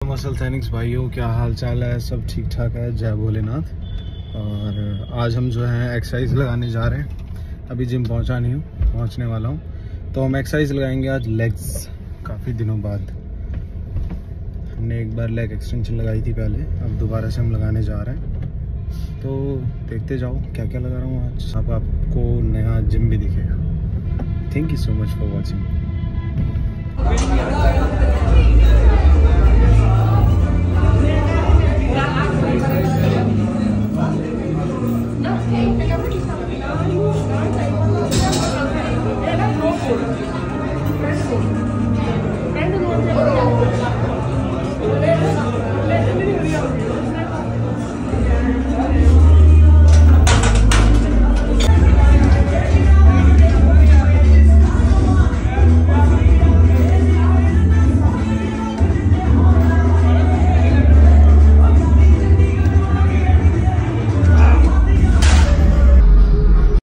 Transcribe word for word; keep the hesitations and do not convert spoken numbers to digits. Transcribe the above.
Muscle सैनिक्स भाइयों, क्या हाल चाल है? सब ठीक ठाक है, जय भोलेनाथ। और आज हम जो है एक्सरसाइज लगाने जा रहे हैं। अभी जिम पहुंचा नहीं हूँ, पहुंचने वाला हूँ। तो हम एक्सरसाइज लगाएंगे आज लेग्स, काफ़ी दिनों बाद। हमने एक बार लेग एक्सटेंशन लगाई थी पहले, अब दोबारा से हम लगाने जा रहे हैं। तो देखते जाओ क्या क्या लगा रहा हूँ आज। अब आपको नया जिम भी दिखेगा। Thank you so much for watching.